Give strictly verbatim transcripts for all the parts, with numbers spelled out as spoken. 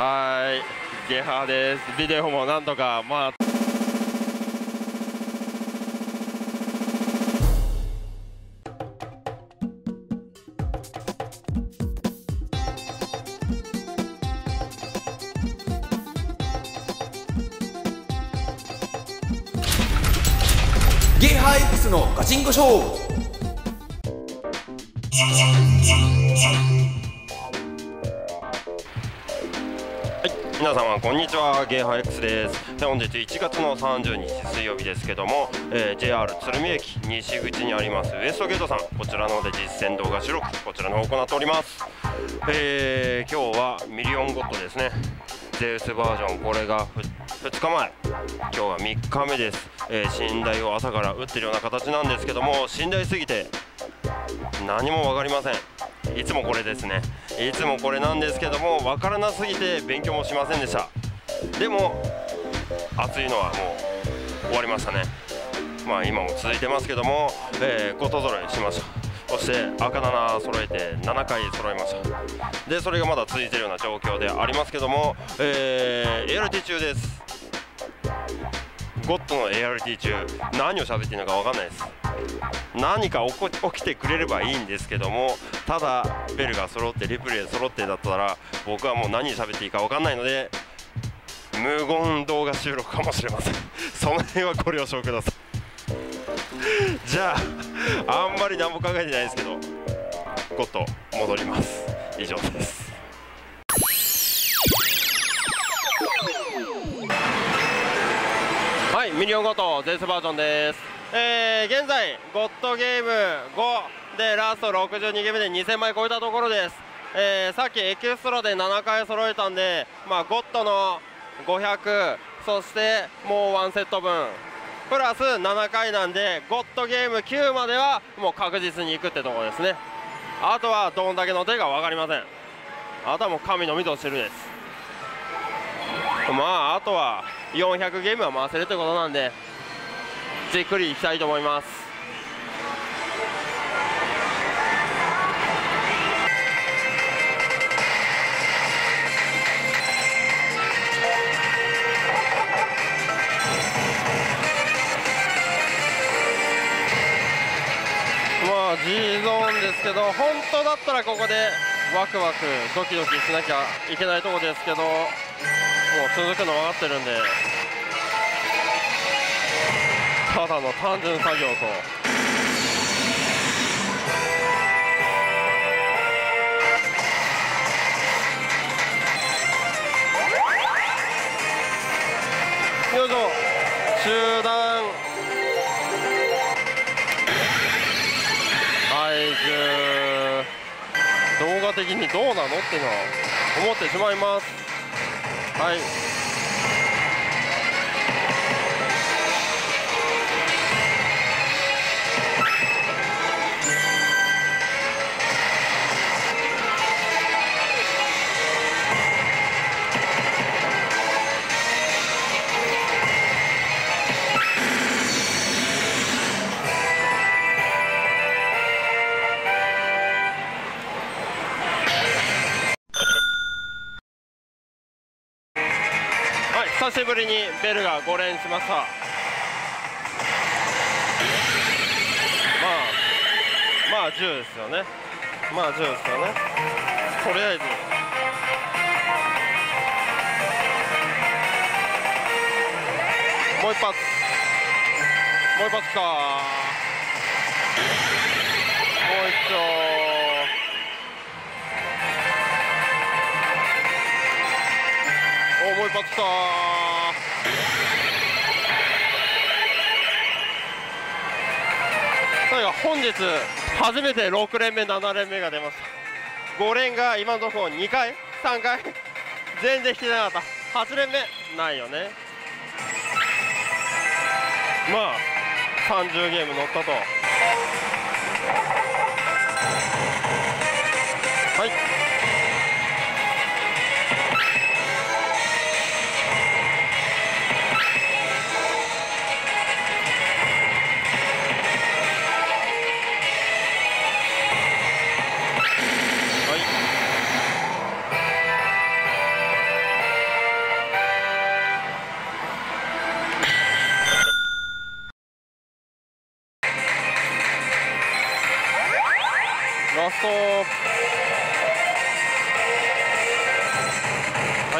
はい、ゲハです。ビデオもなんとかまあゲーハー X のガチンコショー。 皆様こんにちは、ゲーハー X です。本日いちがつのさんじゅうにち水曜日ですけども、えー、ジェイアール 鶴見駅西口にありますウエストゲートさん、こちらの方で実践動画収録こちらの方行っております。えー、今日はミリオンゴッドですね。ゼウスバージョン、これがふつかまえ、今日はみっかめです。えー、寝台を朝から打ってるような形なんですけども、寝台すぎて何も分かりません。いつもこれですね。いつもこれなんですけども、分からなすぎて勉強もしませんでした。でも暑いのはもう終わりましたね。まあ今も続いてますけども、えー、こと揃いしました。そして赤なな揃えてななかい揃えました。でそれがまだ続いているような状況でありますけども、えー、エーアールティー 中です。ゴッドの エーアールティー 中何を喋っているのか分かんないです。何か起こ起きてくれればいいんですけども、ただベルが揃ってリプレイ揃ってだったら僕はもう何喋っていいか分かんないので、無言動画収録かもしれません。その辺はご了承ください。じゃああんまり何も考えてないですけど、ゴッド戻ります。以上です。はい、ミリオンゴッドゼウスバージョンです。えー、現在ゴッドゲームごでラストろくじゅうにゲームでにせんまい超えたところです。えー、さっきエキストラでななかい揃えたんで、まあ、ゴッドのごひゃく、そしてもうワンセット分プラスななかいなんで、ゴッドゲームきゅうまではもう確実にいくってところですね。あとはどんだけの手が分かりません。あとはもう神のみぞ知るです。まああとはよんひゃくゲームは回せるってことなんで、じっくりいきたいと思います。まあ G ゾーンですけど、本当だったらここでワクワクドキドキしなきゃいけないとこですけど、もう続くの分かってるんで、ただの単純作業とよいしょ、中段体重、動画的にどうなのっていうのは思ってしまいます。はい、久しぶりにベルがご連しました。まあまあじゅうですよね。まあじゅうですよね。とりあえずもう一発、もう一発か、もう一丁、お、もう一発きたー。本日初めてろくれんめななれんめが出ました。ご連が今のところにかいさんかい全然来てなかった。はちれんめないよね。まあさんじゅうゲーム乗ったと。はい、 ラスト。はい。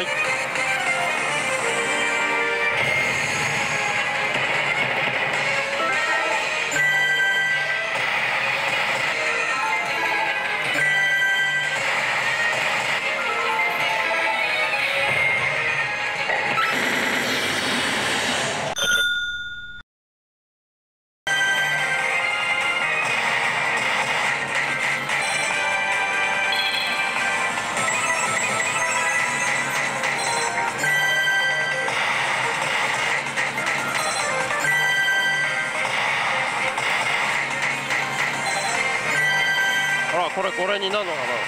これこれになるのかな。な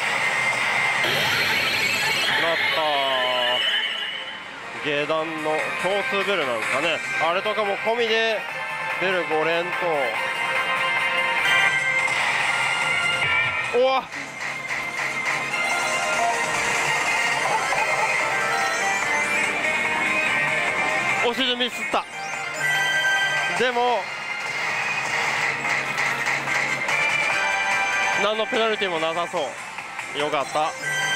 った下段の共通ベルなんですかね。あれとかも込みでベルご連と、おわお尻ミスった。でも何のペナルティーもなさそう。よかった。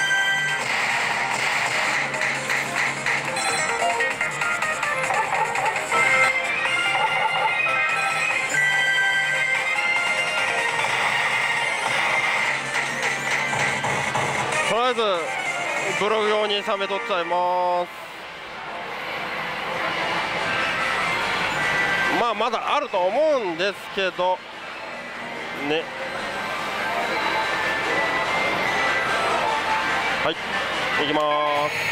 とりあえずブログ用に冷めとっちゃいます。まあまだあると思うんですけどね。はい、行きまーす。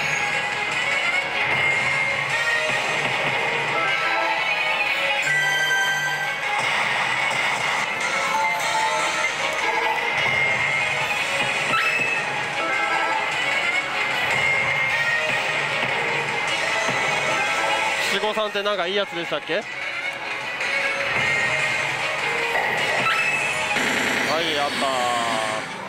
七五三ってなんかいいやつでしたっけ？はい、やったー。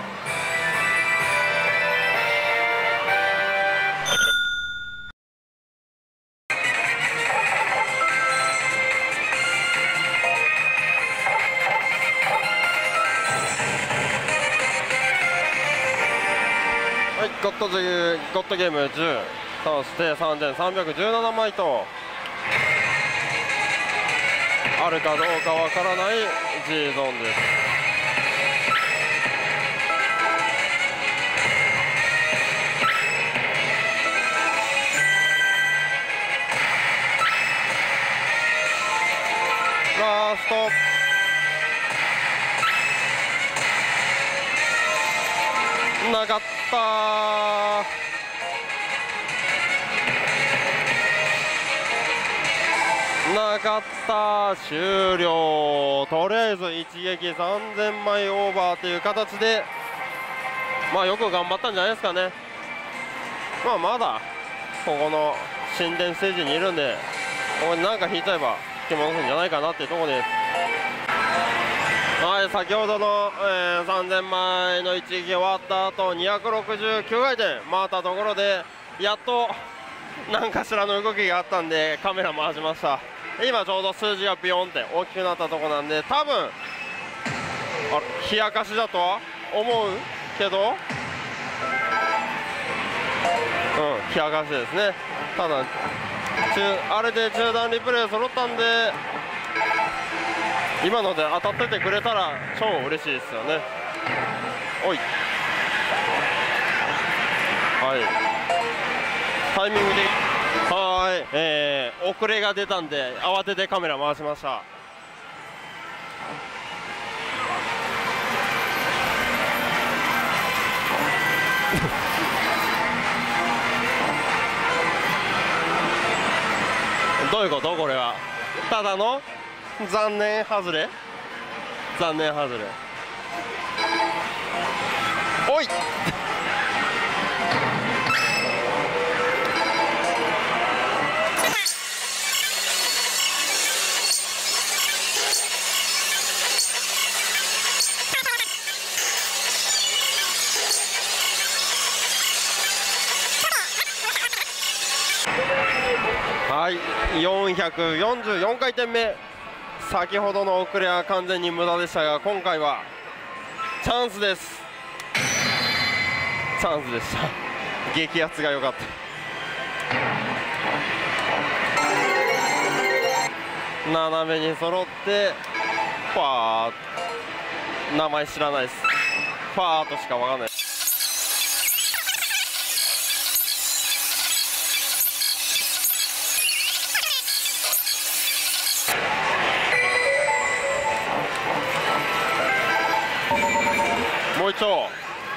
ゴッドズゴッドゲームじゅう、そしてさんぜんさんびゃくじゅうななまいとあるかどうかわからない G ゾーンです。ラストなかったー。なかった終了。とりあえず一撃さんぜんまいオーバーという形で、まあよく頑張ったんじゃないですかね。まあまだここの神殿ステージにいるんで、ここに何か引いちゃえば引き戻すんじゃないかなっていうところです。はい、先ほどの、えー、さんぜんまいの一撃終わった後にひゃくろくじゅうきゅうかいてん回ったところでやっと何かしらの動きがあったんでカメラ回しました。今ちょうど数字がビヨンって大きくなったところなんで、多分あ冷やかしだとは思うけど、うん冷やかしですね。ただあれで中段リプレイ揃ったんで、今ので当たっててくれたら超嬉しいですよね。おい、はい、タイミングではーい、えー、遅れが出たんで慌ててカメラ回しました。どういうことこれは。ただの残念外れ残念外れおいはい、よんひゃくよんじゅうよんかいてんめ。先ほどの遅れは完全に無駄でしたが、今回はチャンスです。チャンスでした。激アツが良かった。斜めに揃ってファー、名前知らないです。ファーとしか分かんない。もう一丁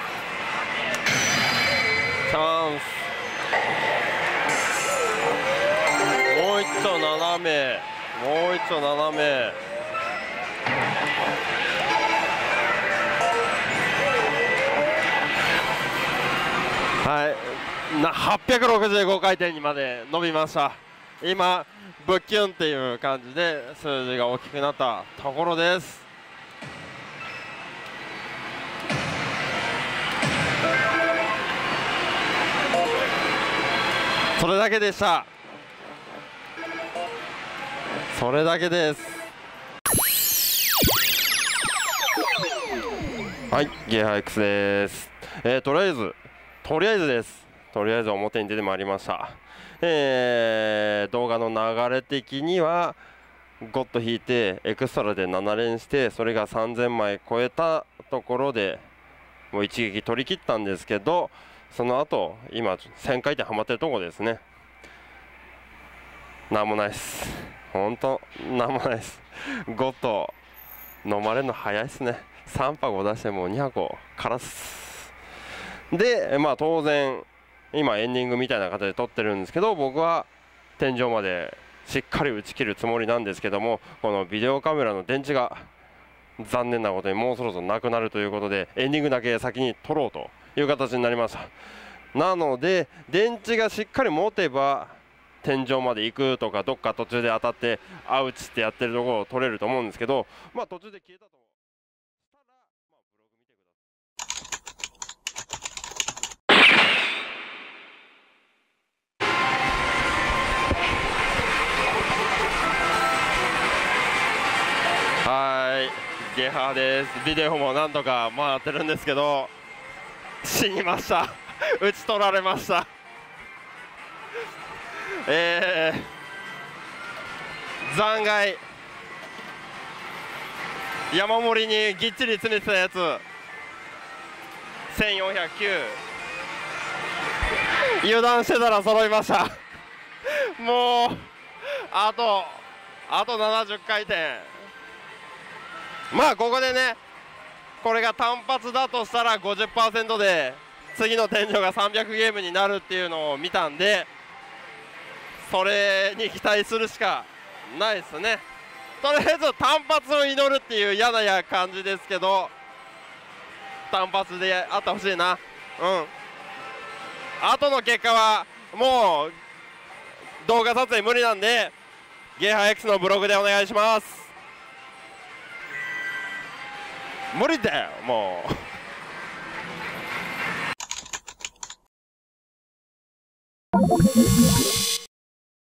チャンス。もう一丁斜め、もう一丁斜め。はいな、はっぴゃくろくじゅうごかいてんにまで伸びました。今ブッキュンっていう感じで数字が大きくなったところです。それだけでした。それだけです。はい、ゲーハ X です。えー、とりあえずとりあえずですとりあえず表に出てまいりました。えー、動画の流れ的にはゴッド引いてエクストラでなな連して、それがさんぜんまい超えたところでもう一撃取り切ったんですけど、その後今せんかいてんはまってるとこですね。なんもないです。ほんとなんもないです。ゴッド飲まれるの早いですね。さん箱出してもに箱からす。でまあ当然今エンディングみたいな形で撮ってるんですけど、僕は天井までしっかり打ち切るつもりなんですけども、このビデオカメラの電池が残念なことにもうそろそろなくなるということで、エンディングだけ先に撮ろうという形になりました。なので電池がしっかり持てば天井まで行くとか、どっか途中で当たってアウチってやってるところを撮れると思うんですけど、まあ途中で消えたと思う。はい、ゲハです。ビデオもなんとか回ってるんですけど、死にました。打ち取られました。えー、残骸山盛りにぎっちり詰めてたやつせんよんひゃくきゅう、油断してたら揃いました。もうあとあとななじゅっかいてん。まあここでね、これが単発だとしたら ごじゅっパーセント で次の天井がさんびゃくゲームになるっていうのを見たんで、それに期待するしかないですね。とりあえず単発を祈るっていう嫌なや感じですけど、単発であってほしいな。うん後の結果はもう動画撮影無理なんで、ゲーハ X のブログでお願いします。無理だよもう。